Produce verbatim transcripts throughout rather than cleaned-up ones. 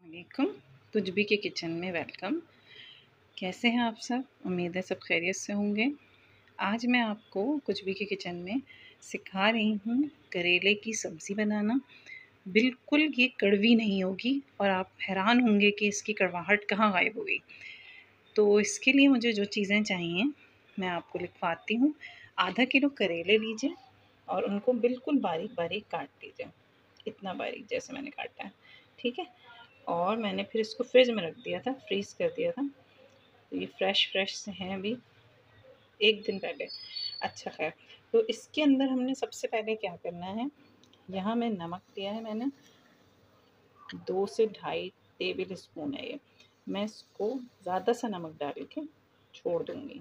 वालेकुम। तुजबी के किचन में वेलकम। कैसे हैं आप सब? उम्मीद है सब खैरियत से होंगे। आज मैं आपको कुजबी के किचन में सिखा रही हूँ करेले की सब्ज़ी बनाना। बिल्कुल ये कड़वी नहीं होगी और आप हैरान होंगे कि इसकी कड़वाहट कहाँ गायब हो गई। तो इसके लिए मुझे जो चीज़ें चाहिए मैं आपको लिखवाती हूँ। आधा किलो करेले लीजिए और उनको बिल्कुल बारीक बारीक काट लीजिए, इतना बारीक जैसे मैंने काटा है, ठीक है। और मैंने फिर इसको फ्रिज में रख दिया था, फ्रीज़ कर दिया था। तो ये फ्रेश फ्रेश से हैं अभी, एक दिन पहले। अच्छा खैर, तो इसके अंदर हमने सबसे पहले क्या करना है, यहाँ मैं नमक लिया है मैंने, दो से ढाई टेबल स्पून है ये। मैं इसको ज़्यादा सा नमक डाल के छोड़ दूँगी,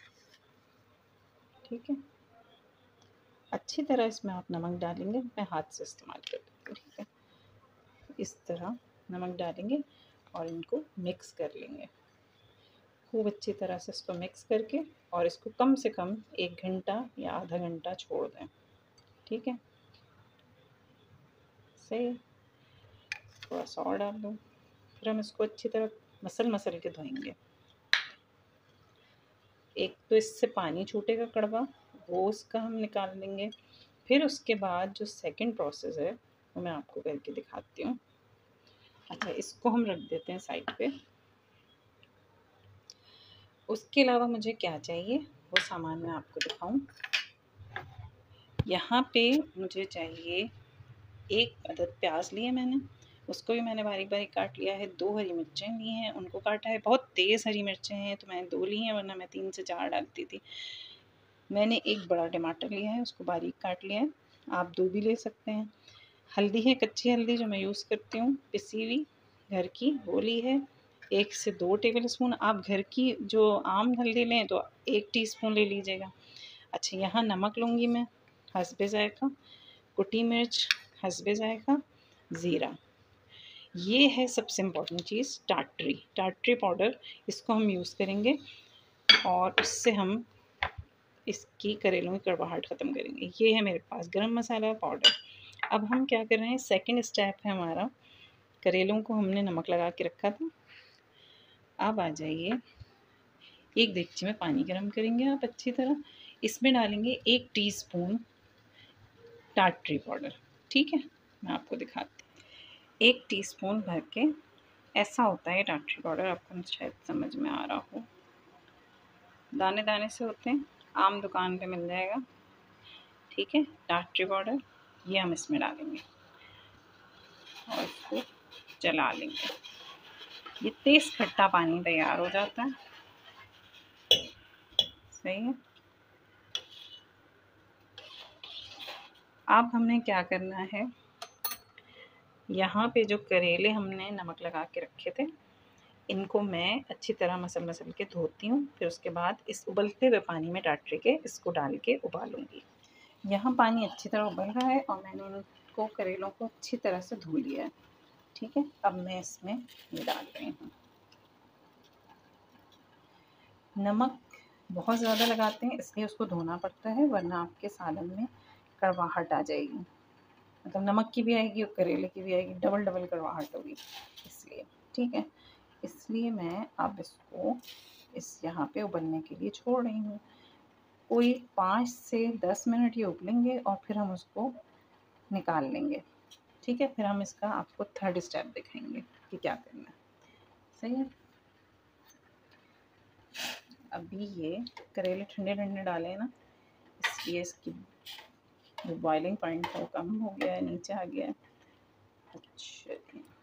ठीक है। अच्छी तरह इसमें आप नमक डालेंगे, मैं हाथ से इस्तेमाल कर देती हूँ, ठीक है। इस तरह नमक डालेंगे और इनको मिक्स कर लेंगे खूब अच्छी तरह से। इसको मिक्स करके और इसको कम से कम एक घंटा या आधा घंटा छोड़ दें, ठीक है। सही, थोड़ा सा और डाल दूँ। फिर हम इसको अच्छी तरह मसल मसल के धोएंगे। एक तो इससे पानी छूटेगा कड़वा, वो उसका हम निकाल देंगे। फिर उसके बाद जो सेकंड प्रोसेस है वो मैं आपको करके दिखाती हूँ। अच्छा, इसको हम रख देते हैं साइड पे। उसके अलावा मुझे क्या चाहिए वो सामान मैं आपको दिखाऊं। यहाँ पे मुझे चाहिए एक अदद प्याज लिए मैंने, उसको भी मैंने बारीक बारीक काट लिया है। दो हरी मिर्चें ली हैं, उनको काटा है। बहुत तेज़ हरी मिर्चें हैं तो मैंने दो ली हैं, वरना मैं तीन से चार डालती थी। मैंने एक बड़ा टमाटर लिया है, उसको बारीक काट लिया है, आप दो भी ले सकते हैं। हल्दी है, कच्ची हल्दी जो मैं यूज़ करती हूँ, पिसी हुई घर की, वो ली है। एक से दो टेबल स्पून। आप घर की जो आम हल्दी लें तो एक टीस्पून ले लीजिएगा। अच्छा, यहाँ नमक लूँगी मैं हस्बे ज़ायक़ा, कुटी मिर्च हस्बे ज़ायक़ा, ज़ीरा। ये है सबसे इम्पॉर्टेंट चीज़, टाटरी टाटरी पाउडर, इसको हम यूज़ करेंगे और उससे हम इसकी करेलों की कड़वाहट ख़त्म करेंगे। ये है मेरे पास गरम मसाला पाउडर। अब हम क्या कर रहे हैं, सेकंड स्टेप है हमारा, करेलों को हमने नमक लगा के रखा था। अब आ जाइए, एक देगची में पानी गरम करेंगे आप अच्छी तरह। इसमें डालेंगे एक टीस्पून टाटरी पाउडर, ठीक है। मैं आपको दिखाती हूँ, एक टीस्पून भर के। ऐसा होता है टाटरी पाउडर, आपको शायद समझ में आ रहा हो, दाने दाने से होते हैं, आम दुकान पे मिल जाएगा, ठीक है। टाटरी पाउडर ये हम इसमें डालेंगे और इसको जला लेंगे। ये तेज़ खट्टा पानी तैयार हो जाता है, सही है। अब हमने क्या करना है, यहाँ पे जो करेले हमने नमक लगा के रखे थे, इनको मैं अच्छी तरह मसल मसल के धोती हूँ। फिर उसके बाद इस उबलते हुए पानी में टाटरी के इसको डाल के उबालूँगी। यहाँ पानी अच्छी तरह उबल रहा है और मैंने इनको करेलों को अच्छी तरह से धो लिया है, ठीक है। अब मैं इसमें ये डाल रही हूँ। नमक बहुत ज़्यादा लगाते हैं इसलिए उसको धोना पड़ता है, वरना आपके सालन में कड़वाहट आ जाएगी। मतलब नमक की भी आएगी और करेले की भी आएगी, डबल डबल कड़वाहट होगी, इसलिए, ठीक है। इसलिए मैं अब इसको इस यहाँ पे उबलने के लिए छोड़ रही हूँ। कोई पाँच से दस मिनट ये उबलेंगे और फिर हम उसको निकाल लेंगे, ठीक है। फिर हम इसका आपको थर्ड स्टेप दिखाएंगे कि क्या करना है, सही है। अभी ये करेले ठंडे ठंडे डाले हैं ना, इसलिए इसकी जो बॉइलिंग पॉइंट है वो कम हो गया है, नीचे आ गया है। अच्छा,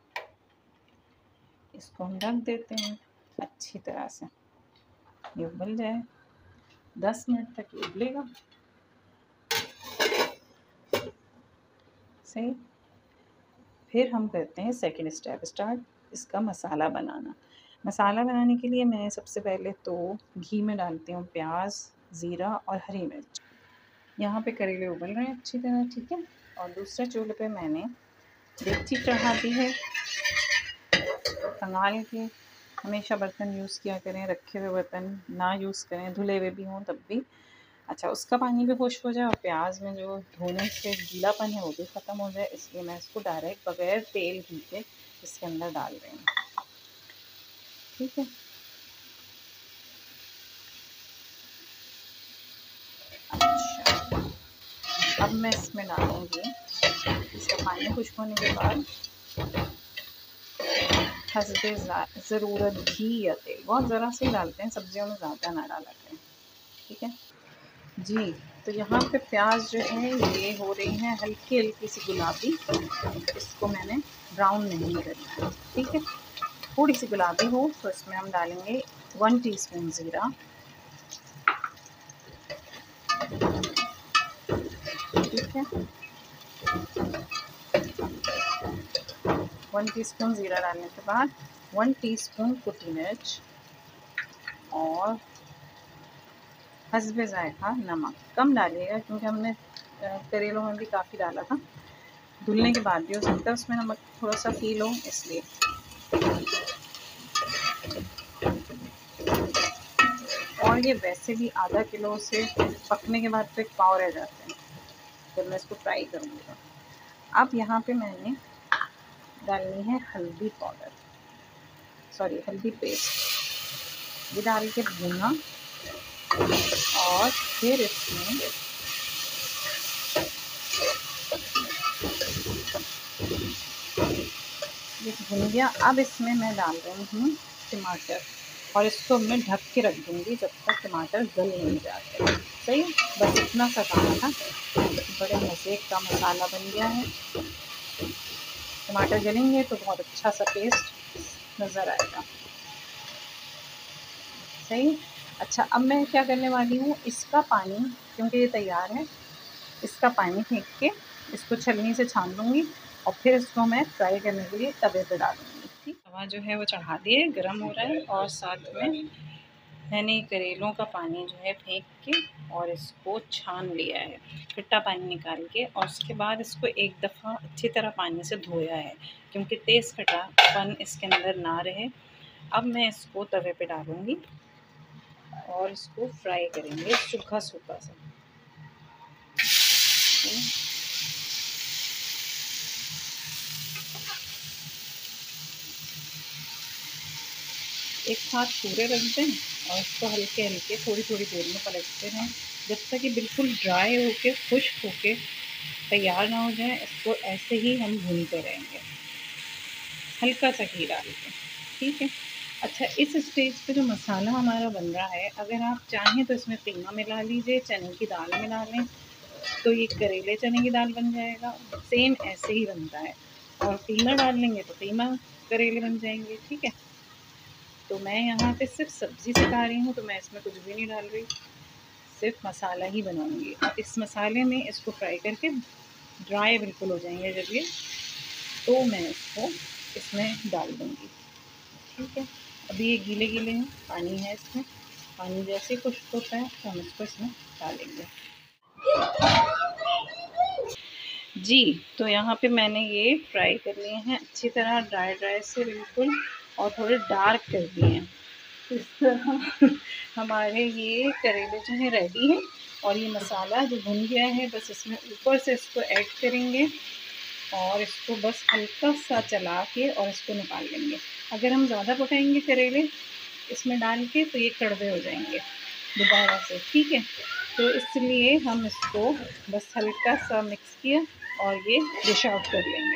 इसको हम ढक देते हैं अच्छी तरह से, ये उबल जाए। दस मिनट तक ये उबलेगा, सही। फिर हम करते हैं सेकंड स्टेप स्टार्ट, इसका मसाला बनाना। मसाला बनाने के लिए मैं सबसे पहले तो घी में डालती हूँ प्याज, ज़ीरा और हरी मिर्च। यहाँ पे करेले उबल रहे हैं अच्छी तरह, ठीक है। और दूसरे चूल्हे पे मैंने देगची चढ़ा दी है। संभाल के हमेशा बर्तन यूज़ किया करें, रखे हुए बर्तन ना यूज़ करें, धुले हुए भी हों तब भी। अच्छा, उसका पानी भी खुश्क हो जाए और प्याज में जो धोने से गीलापन है वो भी ख़त्म हो जाए, इसलिए मैं इसको डायरेक्ट बगैर तेल घी के इसके अंदर डाल रही हूँ। ठीक है, अच्छा अब मैं इसमें डालूँगी, इसका पानी खुश्क होने के बाद हस्बे ज़रूरत घी या तेल, बहुत ज़रा से डालते हैं, सब्जियों में ज़्यादा ना डाला करें। ठीक है जी, तो यहाँ पे प्याज जो है ये हो रही हैं हल्की हल्की सी गुलाबी, इसको मैंने ब्राउन नहीं करना है। ठीक है, थोड़ी सी गुलाबी हो तो इसमें हम डालेंगे वन टीस्पून ज़ीरा, ठीक है, वन टीस्पून ज़ीरा डालने के बाद वन टीस्पून कुटी मिर्च और हस्बे ज़ायक़ा नमक। कम डालिएगा क्योंकि हमने करेलों में भी काफ़ी डाला था, धुलने के बाद भी हो सकता है उसमें नमक थोड़ा सा फील हो, इसलिए। और ये वैसे भी आधा किलो से पकने के बाद तो एक पाव रह जाते हैं जब मैं इसको फ्राई करूँगी तो। अब यहाँ पे मैंने डालनी है हल्दी पाउडर, सॉरी हल्दी पेस्ट, ये डाल के भूना और फिर इसमें ये भुन गया। अब इसमें मैं डाल रही हूँ टमाटर और इसको मैं ढक के रख दूँगी जब तक टमाटर गल नहीं जाते। सही, बस इतना सा काम था, बड़े मज़े का मसाला बन गया है। टमाटर गलेंगे तो बहुत अच्छा सा पेस्ट नज़र आएगा। सही, अच्छा अब मैं क्या करने वाली हूँ, इसका पानी क्योंकि ये तैयार है, इसका पानी फेंक के इसको छलनी से छान लूँगी और फिर इसको मैं फ्राई करने के लिए तवे पे डालूँगी। ठीक, तवा जो है वो चढ़ा दिए, गरम हो रहा है और साथ में मैंने करेलों का पानी जो है फेंक के और इसको छान लिया है, खट्टा पानी निकाल के, और उसके बाद इसको एक दफ़ा अच्छी तरह पानी से धोया है क्योंकि तेज़ खट्टापन इसके अंदर ना रहे। अब मैं इसको तवे पे डालूँगी और इसको फ्राई करेंगे सूखा सूखा सा। एक साथ पूरे रख दें और इसको हल्के हल्के थोड़ी थोड़ी देर में पलटते रहें जब तक ये बिल्कुल ड्राई होके खुश्क होके तैयार ना हो जाए। इसको ऐसे ही हम भूनते रहेंगे हल्का सा घी डाल के। ठीक है, अच्छा इस स्टेज पे जो मसाला हमारा बन रहा है, अगर आप चाहें तो इसमें कीमा मिला लीजिए, चने की दाल मिला लें तो ये करेले चने की दाल बन जाएगा। सेम ऐसे ही बनता है, और कीमा डाल लेंगे तो कीमा करेले बन जाएंगे। ठीक है, तो मैं यहाँ पे सिर्फ सब्ज़ी सिखा रही हूँ तो मैं इसमें कुछ भी नहीं डाल रही, सिर्फ मसाला ही बनाऊँगी। और इस मसाले में इसको फ्राई करके ड्राई बिल्कुल हो जाएंगे जब ये, तो मैं इसको इसमें डाल दूँगी। ठीक है, अभी ये गीले गीले हैं, पानी है इसमें, पानी जैसे खुश्क होता है तो हम इसको इसमें डालेंगे। जी, तो यहाँ पे मैंने ये फ्राई कर लिए हैं अच्छी तरह, ड्राई ड्राई से बिल्कुल, और थोड़े डार्क कर दिए हैं। इस तरह हमारे ये करेले जो हैं रेडी हैं, और ये मसाला जो भुन गया है बस इसमें ऊपर से इसको ऐड करेंगे और इसको बस हल्का सा चला के और इसको निकाल लेंगे। अगर हम ज़्यादा पकाएंगे करेले इसमें डाल के तो ये कड़वे हो जाएंगे दोबारा से। ठीक है, तो इसलिए हम इसको बस हल्का सा मिक्स किया और ये डिश आउट कर लेंगे।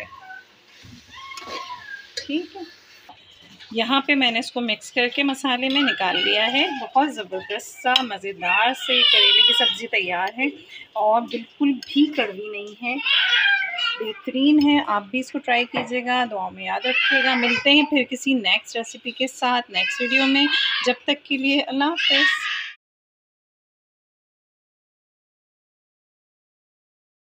ठीक है, यहाँ पे मैंने इसको मिक्स करके मसाले में निकाल लिया है। बहुत ज़बरदस्त सा मज़ेदार से करेले की सब्ज़ी तैयार है और बिल्कुल भी कड़वी नहीं है, बेहतरीन है। आप भी इसको ट्राई कीजिएगा, दुआ में याद रखिएगा। मिलते हैं फिर किसी नेक्स्ट रेसिपी के साथ नेक्स्ट वीडियो में, जब तक के लिए अल्लाह हाफ़िज़।